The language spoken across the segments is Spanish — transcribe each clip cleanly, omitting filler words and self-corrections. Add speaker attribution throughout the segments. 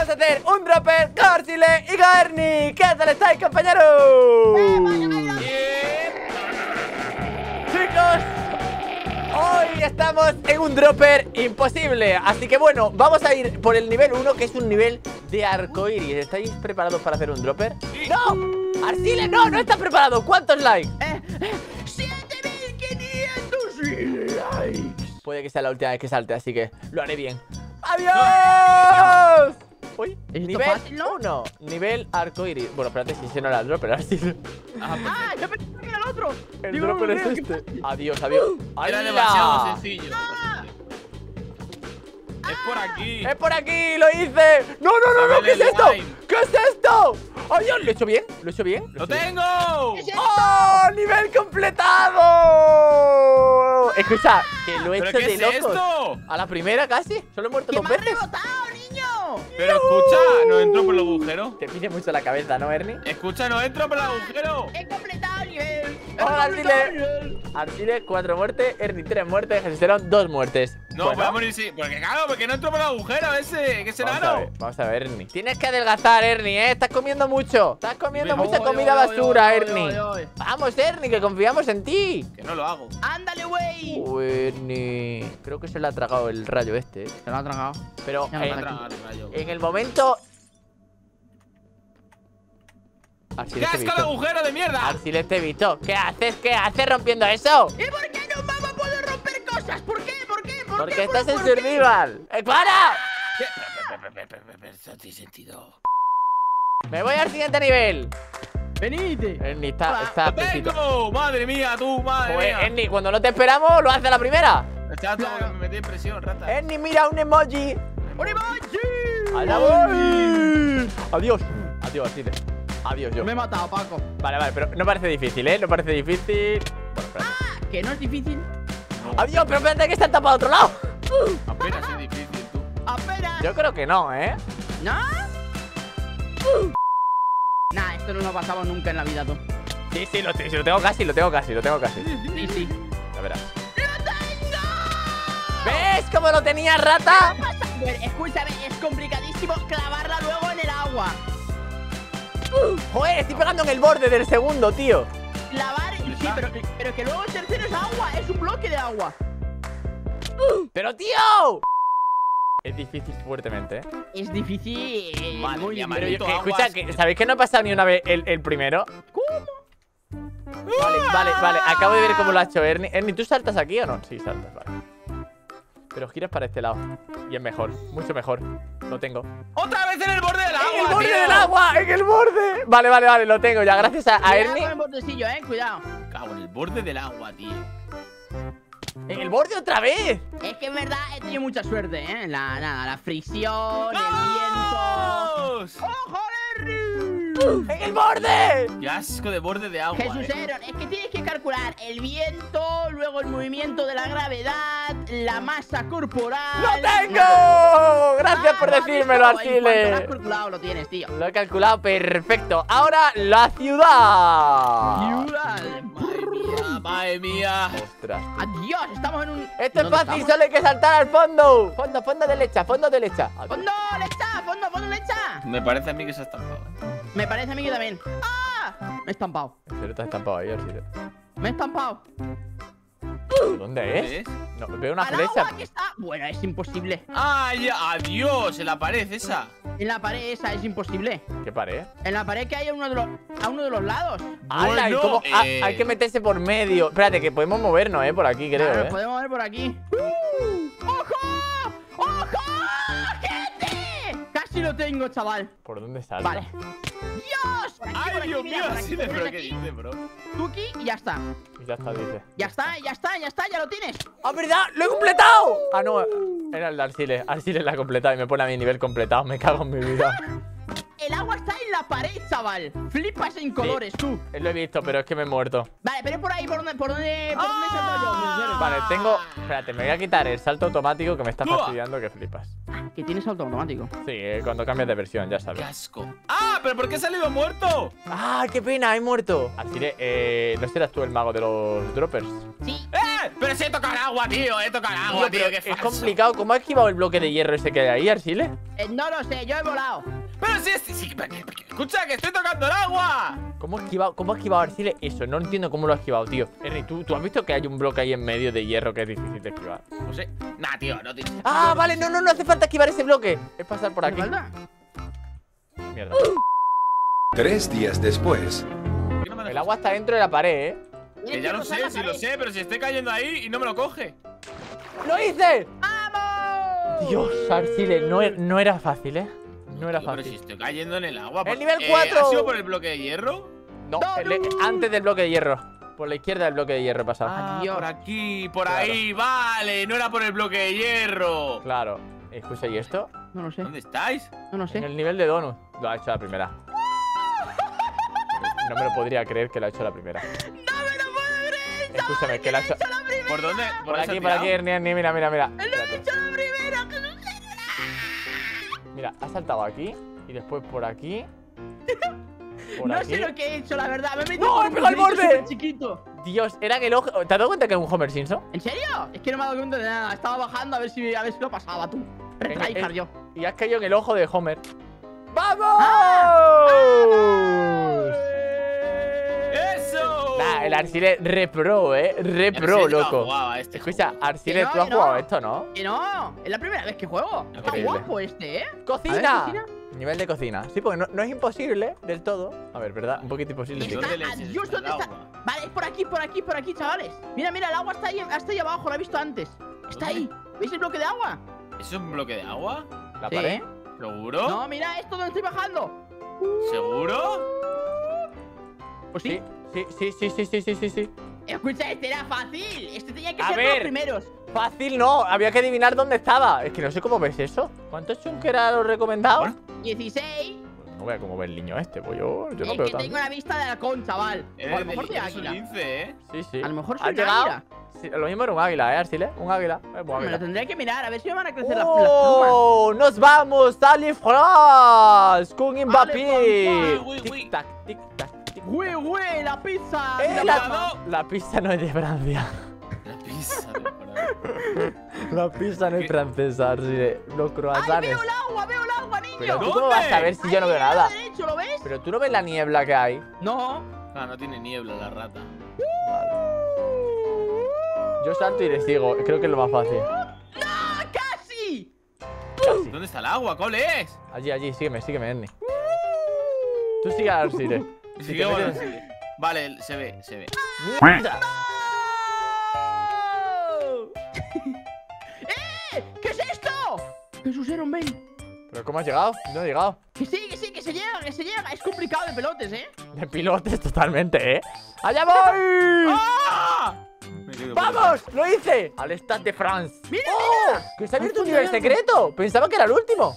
Speaker 1: a hacer un dropper con Arsile y con Ernie. ¿Qué tal estáis, compañeros? Chicos, hoy estamos en un dropper imposible. Así que bueno, vamos a ir por el nivel 1, que es un nivel de arcoiris. ¿Estáis preparados para hacer un dropper? ¡No! Arsile, no estás preparado. ¿Cuántos likes?
Speaker 2: 7500 likes.
Speaker 1: Puede que sea la última vez que salte, así que lo haré bien. ¡Adiós! Uy, nivel 1, nivel arcoiris. Bueno, espérate, si ese no era el dropper, Arsile.
Speaker 2: Yo pensé que era el otro.
Speaker 1: El dropper es este. Adiós, adiós.
Speaker 3: Era
Speaker 1: ¡Hala!
Speaker 3: demasiado sencillo. Es por aquí.
Speaker 1: ¡Es por aquí! ¡Lo hice! ¡No! ¿Qué es esto? ¿Qué es esto? ¡Adiós! ¿Lo he hecho bien? ¿Lo he hecho bien?
Speaker 3: ¡Lo tengo!
Speaker 1: ¡Oh! ¡Nivel completado! Escucha, que lo he hecho
Speaker 3: ¿Pero qué
Speaker 1: de
Speaker 3: es
Speaker 1: locos.
Speaker 3: esto?
Speaker 1: A la primera casi. Solo he muerto
Speaker 2: ¡Que
Speaker 1: dos
Speaker 2: me has
Speaker 1: veces.
Speaker 2: rebotado, niño!
Speaker 3: Pero escucha, no entro por el agujero.
Speaker 1: Te pide mucho la cabeza, ¿no, Ernie?
Speaker 3: Escucha, no entro por el agujero.
Speaker 2: ¡He completado el nivel!
Speaker 1: Hola, Arsile. Arsile, 4 muertes. Ernie, 3 muertes. Jesús, 2 muertes.
Speaker 3: No,
Speaker 1: Bueno,
Speaker 3: voy a morir, sí. Porque claro, porque no entro por el agujero ese. ¿Qué será,
Speaker 1: vamos a ver, Ernie. Tienes que adelgazar, Ernie, ¿eh? Estás comiendo mucho. Estás comiendo
Speaker 3: Oy,
Speaker 1: mucha
Speaker 3: oy,
Speaker 1: comida
Speaker 3: oy,
Speaker 1: basura,
Speaker 3: oy,
Speaker 1: Ernie.
Speaker 3: oy.
Speaker 1: Vamos, Ernie, que confiamos en ti.
Speaker 3: Que no lo hago.
Speaker 2: ¡Ándale, güey!
Speaker 1: Ernie. Creo que se le ha tragado el rayo este.
Speaker 2: Se lo ha tragado.
Speaker 1: Pero
Speaker 2: Ya
Speaker 3: Me
Speaker 2: lo
Speaker 3: ha
Speaker 2: aquí.
Speaker 3: tragado el rayo.
Speaker 1: en el momento. Arsile,
Speaker 3: ¡Qué
Speaker 1: te he
Speaker 3: asco el
Speaker 1: visto.
Speaker 3: agujero de mierda!
Speaker 1: Arsile, te he visto. ¿Qué haces? ¿Qué haces rompiendo eso?
Speaker 2: ¿Y por qué no vamos a poder romper cosas? ¿Por qué?
Speaker 1: Porque estás en survival. ¡Para!
Speaker 3: ¿Qué? Eso tiene sentido.
Speaker 1: Me voy al siguiente nivel.
Speaker 2: ¡Venite!
Speaker 1: Ernie está
Speaker 3: ¡Lo
Speaker 1: pesito.
Speaker 3: tengo! ¡Madre mía, tú! ¡Madre
Speaker 1: Joder,
Speaker 3: mía!
Speaker 1: Ernie, cuando no te esperamos, lo hace a la primera.
Speaker 3: Chato, que me metí en presión, rata.
Speaker 1: Ernie, mira un emoji.
Speaker 2: ¡Un emoji!
Speaker 1: ¡Allá voy! Adiós. Adiós, Arsile. Adiós, yo.
Speaker 2: Me he matado, Paco.
Speaker 1: Vale, pero no parece difícil, ¿eh? No parece difícil. Bueno, espérate.
Speaker 2: Que no es difícil.
Speaker 1: Adiós, pero espérate que está tapado a otro lado.
Speaker 3: Apenas es difícil, tú.
Speaker 2: Apenas.
Speaker 1: Yo creo que no, ¿eh?
Speaker 2: ¿No? Nah, esto no lo pasamos nunca en la vida, tú.
Speaker 1: Sí, lo tengo casi, lo tengo casi.
Speaker 2: Sí.
Speaker 1: A verás. ¿Ves cómo lo tenía, rata?
Speaker 2: Bueno, escúchame, es complicadísimo clavarla luego en el agua.
Speaker 1: Joder, estoy pegando en el borde del segundo, tío.
Speaker 2: Clavar, sí, pero que luego el tercero es agua, es un bloque de agua.
Speaker 1: ¡Pero, tío! Es difícil fuertemente, ¿eh?
Speaker 2: Es difícil.
Speaker 3: Madre
Speaker 2: muy
Speaker 3: mía,
Speaker 2: difícil.
Speaker 1: Pero
Speaker 3: maldito
Speaker 1: que,
Speaker 3: aguas.
Speaker 1: escucha, que, ¿sabéis que no ha pasado ni una vez el primero?
Speaker 2: ¿Cómo?
Speaker 1: Vale. Acabo de ver cómo lo ha hecho Ernie. Ernie, ¿tú saltas aquí o no? Sí, saltas, vale. Pero giras para este lado. Y es mejor, mucho mejor. Lo tengo.
Speaker 3: ¡Otra vez en el borde del agua!
Speaker 1: ¡En el borde
Speaker 3: tío!
Speaker 1: del agua! ¡En el borde! Vale, lo tengo ya. Gracias a
Speaker 2: Cuidado
Speaker 1: Ernie.
Speaker 2: con el bordecillo, cuidado.
Speaker 3: Cago en el borde del agua, tío.
Speaker 1: ¡En el borde otra vez!
Speaker 2: Es que en verdad he tenido mucha suerte, la fricción, el viento.
Speaker 3: ¡Vamos!
Speaker 2: ¡Ojo, Henry!
Speaker 1: ¡En el borde!
Speaker 3: ¡Qué asco de borde de agua!
Speaker 2: Jesús Aaron, es que tienes que calcular el viento, luego el movimiento de la gravedad, la masa corporal.
Speaker 1: ¡Lo tengo! Gracias por decírmelo,
Speaker 2: ¿has visto? En cuanto lo has
Speaker 1: Arsile.
Speaker 2: calculado, lo tienes, tío.
Speaker 1: Lo he calculado perfecto. Ahora, la ciudad.
Speaker 3: ¡Madre mía!
Speaker 1: Ostras.
Speaker 2: Adiós, estamos en un...
Speaker 1: Esto es
Speaker 2: ¿Dónde
Speaker 1: fácil,
Speaker 2: estamos?
Speaker 1: solo hay que saltar al fondo. Fondo derecha, fondo derecha.
Speaker 2: ¡Fondo, lecha! ¡Fondo, lecha!
Speaker 3: Me parece a mí que se ha estampado.
Speaker 2: Me parece a mí que también. ¡Ah! Me he estampado.
Speaker 1: En serio, te has estampado ahí, Arsile.
Speaker 2: Me he estampado.
Speaker 1: ¿Dónde es?
Speaker 3: ¿Ves?
Speaker 1: No, veo una
Speaker 2: ¡Al
Speaker 1: flecha.
Speaker 2: agua, aquí está! Bueno, es imposible.
Speaker 3: ¡Ay, adiós! En la pared esa.
Speaker 2: En la pared esa es imposible.
Speaker 1: ¿Qué pared?
Speaker 2: En la pared que hay a uno de los lados.
Speaker 1: ¡Hala! ¿Y
Speaker 3: Bueno,
Speaker 1: cómo? Hay que meterse por medio. Espérate, que podemos movernos, por aquí, creo,
Speaker 2: Claro, podemos ver por aquí. ¡Ojo! ¡Ojo! ¡Gente! Casi lo tengo, chaval.
Speaker 1: ¿Por dónde salta?
Speaker 2: Vale. ¡Dios! Por aquí, por
Speaker 3: ¡Ay,
Speaker 2: aquí,
Speaker 3: Dios
Speaker 2: mira,
Speaker 3: mío!
Speaker 2: por aquí,
Speaker 3: Sí,
Speaker 2: te
Speaker 3: pero
Speaker 2: pones
Speaker 3: ¿qué
Speaker 2: aquí,
Speaker 3: dice, bro?
Speaker 2: tú aquí y ya está.
Speaker 1: Y ya está, dice.
Speaker 2: Ya está, ya lo tienes.
Speaker 1: ¡Ah, verdad! ¡Lo he completado! Ah, no, era el de Arsile. Arsile la ha completado y me pone a mi nivel completado. Me cago en mi vida.
Speaker 2: El agua está en la pared, chaval. Flipas en colores, tú.
Speaker 1: Lo he visto, pero es que me he muerto.
Speaker 2: Vale, pero es por ahí, ¿por dónde salto yo?
Speaker 1: Vale, tengo... Espérate, me voy a quitar el salto automático que me está fastidiando que flipas.
Speaker 2: Que tienes salto automático.
Speaker 1: Sí, cuando cambias de versión, ya
Speaker 3: ¡Qué
Speaker 1: sabes.
Speaker 3: asco! ¡Ah! ¿Pero por qué he salido muerto?
Speaker 1: ¡Ah, qué pena! He muerto. Arsile, ¿no serás tú el mago de los droppers?
Speaker 2: Sí.
Speaker 3: Pero si he tocado el agua, tío. He tocado el agua, tío. Qué
Speaker 1: Es
Speaker 3: falso.
Speaker 1: complicado. ¿Cómo ha esquivado el bloque de hierro ese que hay ahí, Arsile?
Speaker 2: No lo sé, yo he volado.
Speaker 3: Pero si es. Escucha, que estoy tocando el agua.
Speaker 1: ¿Cómo ha esquivado Arsile eso? No entiendo cómo lo ha esquivado, tío. Ernie, ¿tú has visto que hay un bloque ahí en medio de hierro que es difícil de esquivar?
Speaker 3: No sé. Nah, tío, no tiene.
Speaker 1: Ah, vale, no hace falta esquivar ese bloque. Es pasar por aquí.
Speaker 2: ¿Verdad?
Speaker 1: Mierda.
Speaker 4: 3 días después.
Speaker 3: Que no me
Speaker 1: El
Speaker 3: dejas.
Speaker 1: agua está dentro de la pared, ¿eh?
Speaker 3: Que ya lo sé, sí lo sé, pero si estoy cayendo ahí y no me lo coge.
Speaker 1: ¡Lo hice!
Speaker 2: ¡Vamos!
Speaker 1: Dios, Arsile, no era fácil, ¿eh? No era
Speaker 3: Tío, pero si
Speaker 1: fácil.
Speaker 3: estoy cayendo en el agua.
Speaker 1: ¡El nivel 4!
Speaker 3: ¿Ha sido por el bloque de hierro?
Speaker 1: No,
Speaker 2: No, no.
Speaker 1: antes del bloque de hierro. Por la izquierda del bloque de hierro he pasado.
Speaker 2: Adiós.
Speaker 3: Por aquí, por
Speaker 1: Claro.
Speaker 3: ahí, vale. No era por el bloque de hierro.
Speaker 1: Claro. Escucha, ¿y esto?
Speaker 2: No lo sé,
Speaker 3: ¿Dónde estáis?
Speaker 2: no lo
Speaker 1: En
Speaker 2: sé.
Speaker 1: el nivel de donut. Lo ha hecho a la primera. No me lo podría creer que lo ha hecho a la primera.
Speaker 2: ¡No me lo puedo creer!
Speaker 1: Escúchame, que lo ha hecho.
Speaker 3: ¿Por dónde?
Speaker 1: Por
Speaker 3: dónde se
Speaker 1: aquí,
Speaker 3: ha
Speaker 1: por aquí,
Speaker 3: tirado?
Speaker 1: Ernie, mira.
Speaker 2: ¡Lo he
Speaker 1: Espérate.
Speaker 2: hecho la primera!
Speaker 1: Mira, ha saltado aquí y después por aquí. Por
Speaker 2: No
Speaker 1: aquí.
Speaker 2: sé lo que he hecho, la verdad. Me he metido
Speaker 1: ¡No,
Speaker 2: por
Speaker 1: he
Speaker 2: un
Speaker 1: pegado el
Speaker 2: agujerito
Speaker 1: borde!
Speaker 2: superchiquito.
Speaker 1: Dios, era en el ojo. ¿Te has dado cuenta que es un Homer Simpson?
Speaker 2: ¿En serio? Es que no me he dado cuenta de nada. Estaba bajando a ver si lo pasaba tú. Retryhard yo.
Speaker 1: Y has caído en el ojo de Homer. ¡Vamos!
Speaker 3: ¡Eso!
Speaker 1: Nah, el Arsile repro, repro,
Speaker 3: Pero si es
Speaker 1: loco.
Speaker 3: que jugaba este
Speaker 1: Escucha,
Speaker 3: juego.
Speaker 1: Arsile,
Speaker 2: Que no,
Speaker 1: tú has
Speaker 2: que no.
Speaker 1: jugado esto, ¿no?
Speaker 2: Que no, es la primera vez que juego. Está
Speaker 1: Increíble.
Speaker 2: guapo este, ¿eh?
Speaker 1: ¡Cocina!
Speaker 2: A ver, cocina.
Speaker 1: Nivel de cocina. Sí, porque no es imposible del todo. A ver, ¿verdad? Un poquito imposible. sí.
Speaker 2: Está
Speaker 3: ¿Dónde le
Speaker 2: adiós,
Speaker 3: está el
Speaker 2: ¿dónde está?
Speaker 3: agua?
Speaker 2: Vale, es por aquí, chavales. Mira, el agua está ahí abajo, lo he visto antes. Está
Speaker 3: ¿Dónde?
Speaker 2: ahí. ¿Veis el bloque de agua?
Speaker 3: ¿Eso es un bloque de agua?
Speaker 1: La
Speaker 2: Sí.
Speaker 1: pared.
Speaker 3: ¿Seguro?
Speaker 2: No, mira esto donde estoy bajando.
Speaker 3: ¿Seguro?
Speaker 2: Pues
Speaker 1: Sí,
Speaker 2: sí.
Speaker 1: sí.
Speaker 2: Escucha, este era fácil. Este tenía que
Speaker 1: A
Speaker 2: ser
Speaker 1: ver.
Speaker 2: los primeros.
Speaker 1: Fácil no, había que adivinar dónde estaba. Es que no sé cómo ves eso. ¿Cuántos chunks era lo recomendado?
Speaker 3: Bueno.
Speaker 2: 16.
Speaker 1: Pues no voy a cómo ve el niño este, pues yo no
Speaker 2: Es
Speaker 1: veo
Speaker 2: que
Speaker 1: tanto.
Speaker 2: tengo la vista de halcón, chaval. O a lo mejor de
Speaker 3: eres un
Speaker 2: águila.
Speaker 3: lince, ¿eh?
Speaker 1: Sí, sí.
Speaker 2: A lo mejor
Speaker 1: ¿Has
Speaker 2: soy una
Speaker 1: llegado?
Speaker 2: águila.
Speaker 1: Sí, lo mismo era un águila, Arsile. Un águila. Un
Speaker 2: Me lo
Speaker 1: águila.
Speaker 2: tendré que mirar, a ver si me van a crecer las plumas.
Speaker 1: ¡Oh! ¡Nos vamos! ¡Dale, France! ¡Con Mbappé!
Speaker 3: Uy, uy, uy.
Speaker 1: Tic-tac, tic-tac, tic-tac.
Speaker 2: ¡Güey, la pizza! Mira,
Speaker 1: La pizza no es de Francia.
Speaker 3: La pizza, de verdad.
Speaker 1: La pizza no es francesa, Arsile. Los
Speaker 2: ¡Ay,
Speaker 1: croissants.
Speaker 2: veo el agua, niño!
Speaker 1: Pero tú
Speaker 3: ¿Dónde?
Speaker 1: cómo vas a ver si yo no veo
Speaker 2: Ahí, al
Speaker 1: nada.
Speaker 2: lado derecho, ¿lo ves?
Speaker 1: Pero tú no ves la niebla que hay.
Speaker 2: No.
Speaker 3: Ah, no tiene niebla la rata.
Speaker 1: Yo salto y le sigo. Creo que es lo más fácil.
Speaker 2: ¡Ah, casi!
Speaker 1: Casi.
Speaker 3: ¿Dónde está el agua? ¿Cuál es?
Speaker 1: Allí, sígueme, Ernie. Tú sigue a Arsile.
Speaker 3: Sí,
Speaker 1: Si
Speaker 3: que
Speaker 1: te
Speaker 3: bueno,
Speaker 1: metes-
Speaker 3: sí. Vale, se ve.
Speaker 1: ¡Mierda!
Speaker 2: ¿Qué es esto? Jesús, Aaron, ven.
Speaker 1: ¿Pero cómo has llegado? No he llegado.
Speaker 2: Que sí, que se llega, Es complicado de pelotes, ¿eh?
Speaker 1: De pilotes totalmente, ¿eh? ¡Allá voy!
Speaker 3: ¡Ah! Me quedo por
Speaker 1: ¡Vamos! ¡Lo hice! Al Stade de France.
Speaker 2: ¡Mira,
Speaker 1: ¡Oh! ¡Que se ha abierto un nivel secreto! Pensaba que era el último.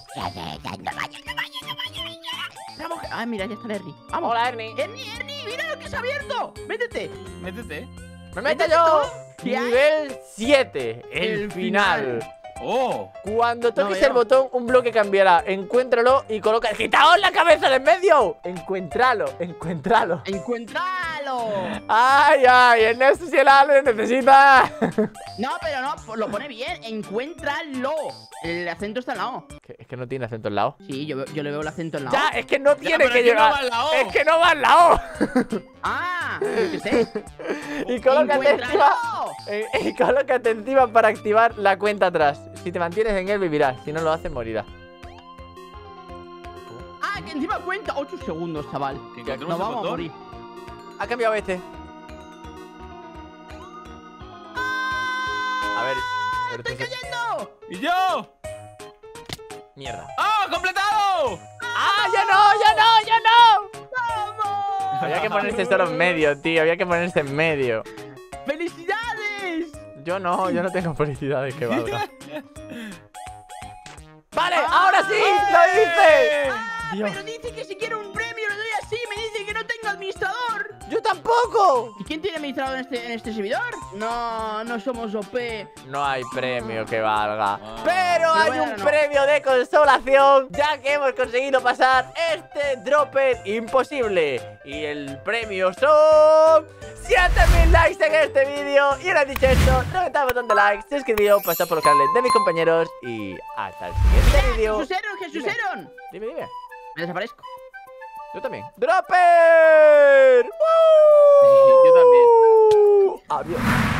Speaker 2: Vamos. Ah, mira, ya está Ernie. Vamos.
Speaker 1: Hola, Ernie.
Speaker 2: Ernie, mira lo que se ha abierto. Métete.
Speaker 3: ahí. Métete.
Speaker 1: ¡Me meto yo!
Speaker 2: ¿Qué hay?
Speaker 1: Nivel 7. El
Speaker 2: El
Speaker 1: final.
Speaker 2: final.
Speaker 3: ¡Oh!
Speaker 1: Cuando toques
Speaker 2: veo.
Speaker 1: el botón, un bloque cambiará. Encuéntralo y coloca. ¡Quitaos la cabeza de en medio! Encuéntralo.
Speaker 2: ¡Encuéntralo!
Speaker 1: ¡Ay! El Nexus y el Ale necesita.
Speaker 2: No, pero no, lo pone bien. Encuéntralo. El acento está en la O.
Speaker 1: Es que no tiene acento al lado.
Speaker 2: Sí, yo le veo el acento en la O.
Speaker 1: Ya, es que no tiene
Speaker 3: pero
Speaker 1: que
Speaker 3: es que no
Speaker 1: llevar.
Speaker 3: va en la O.
Speaker 1: Es que no va en la O.
Speaker 2: Ah, yo qué sé.
Speaker 1: Y colócate encima.
Speaker 2: ¡Encuéntralo!
Speaker 1: Y colócate encima para activar la cuenta atrás. Si te mantienes en él, vivirás. Si no lo haces, morirás.
Speaker 2: Ah, que encima cuenta 8 segundos, chaval.
Speaker 3: Que encontremos
Speaker 2: Nos
Speaker 3: el
Speaker 2: vamos a
Speaker 3: botón.
Speaker 2: morir.
Speaker 1: Ha cambiado este. A ver.
Speaker 2: ¡Estoy cayendo!
Speaker 3: ¡Y yo!
Speaker 1: Mierda.
Speaker 3: ¡Ah! ¡Completado!
Speaker 1: ¡Ah! ¡Ya no!
Speaker 2: ¡Vamos!
Speaker 1: Había que ponerse solo en medio, tío. Había que ponerse en medio.
Speaker 2: ¡Felicidades!
Speaker 1: Yo no tengo felicidades que valga. ¡Vale!
Speaker 2: Ah,
Speaker 1: ¡Ahora sí! ¡Lo hice! Dios.
Speaker 2: Pero dice que si quiero un premio lo doy así. Me dice que no tengo administrador.
Speaker 1: ¡Yo tampoco!
Speaker 2: ¿Y quién tiene administrador en este servidor? No somos OP.
Speaker 1: No hay premio que valga.
Speaker 3: Ah.
Speaker 1: Pero hay
Speaker 2: bueno,
Speaker 1: un
Speaker 2: no.
Speaker 1: premio de consolación, ya que hemos conseguido pasar este dropper imposible. Y el premio son 7000 likes en este vídeo. Y ahora dicho esto, reventad el botón de like, suscribíos, pasad por los canales de mis compañeros. Y hasta el siguiente vídeo.
Speaker 2: ¡Jesús Eron!
Speaker 1: Dime, dime.
Speaker 2: Me desaparezco.
Speaker 1: Yo también. ¡Dropper!
Speaker 2: Yo también.
Speaker 1: Adiós.